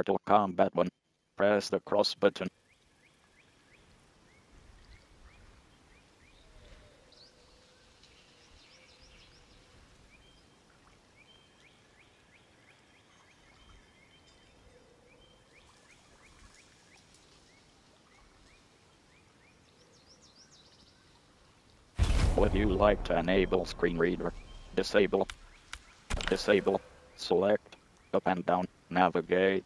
Mortal Kombat 1. Press the cross button. Would you like to enable screen reader? Disable. Disable. Select. Up and down. Navigate.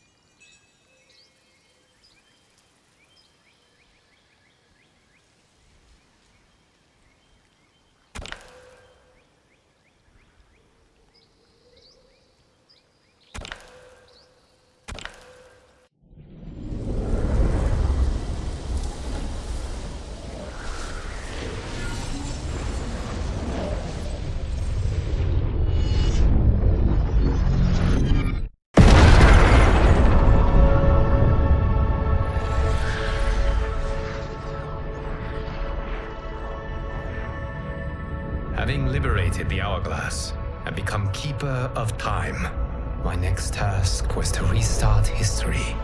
Having liberated the Hourglass and become Keeper of Time, my next task was to restart history.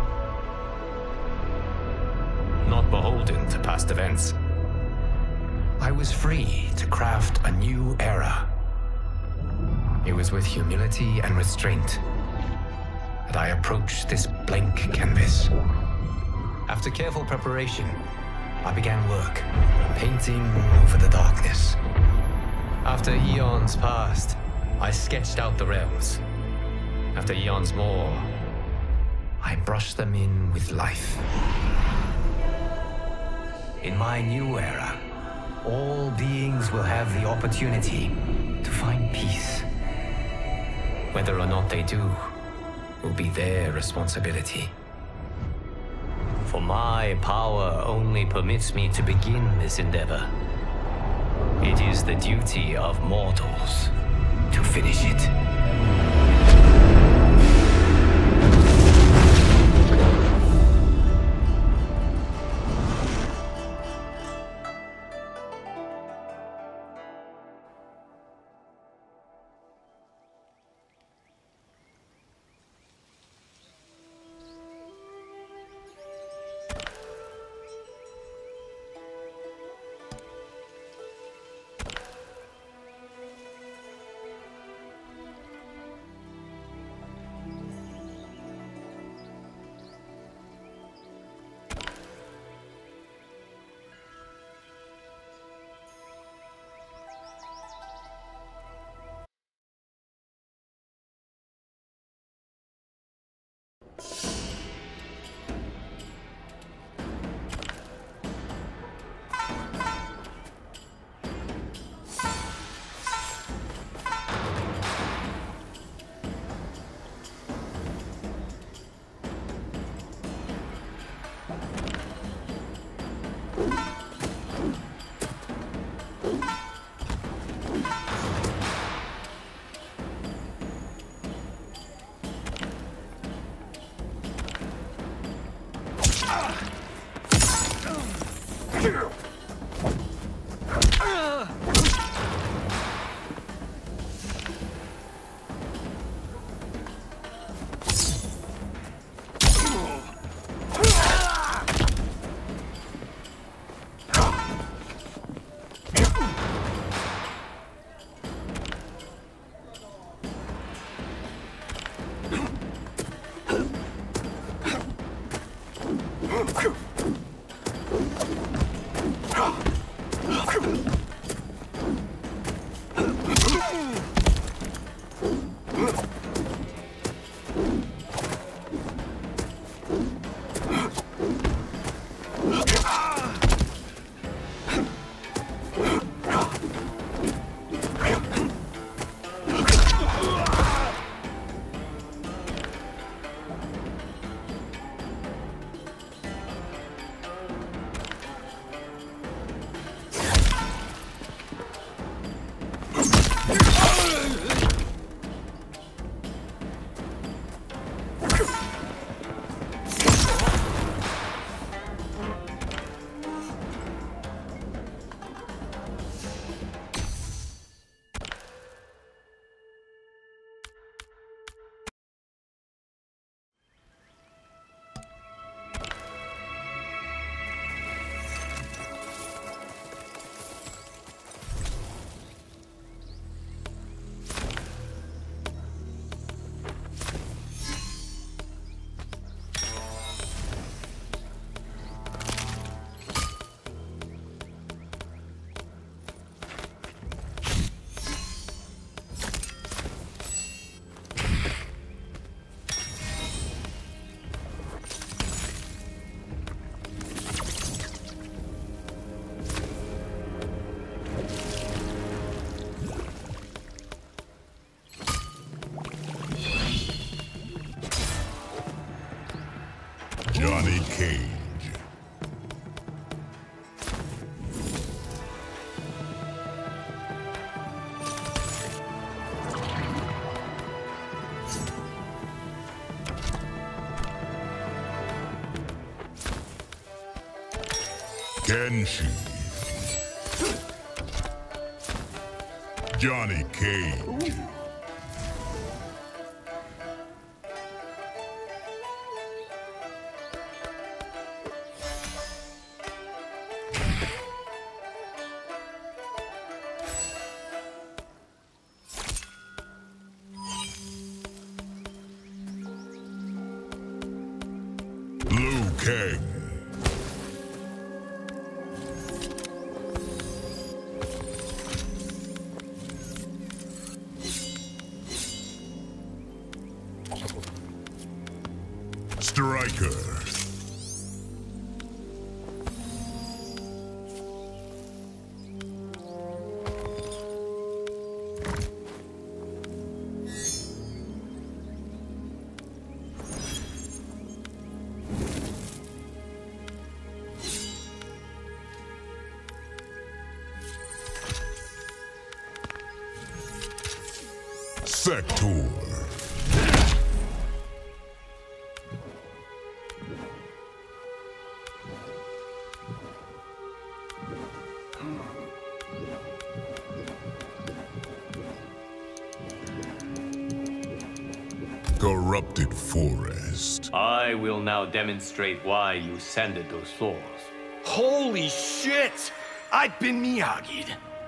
Not beholden to past events, I was free to craft a new era. It was with humility and restraint that I approached this blank canvas. After careful preparation, I began work, painting over the darkness. After eons passed, I sketched out the realms. After eons more, I brushed them in with life. In my new era, all beings will have the opportunity to find peace. Whether or not they do will be their responsibility. For my power only permits me to begin this endeavor. It is the duty of mortals to finish it. Johnny Cage. Kenshi. Johnny Cage. Liu Kang. Striker. Sector. Corrupted Forest. I will now demonstrate why you sended those souls. Holy shit! I've been Miyagi'd.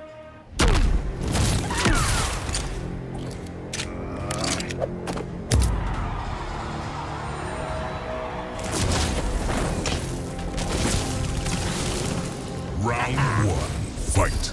Round one, fight.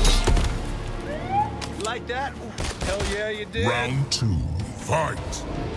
Like that? Hell yeah, you did. Round two, fight.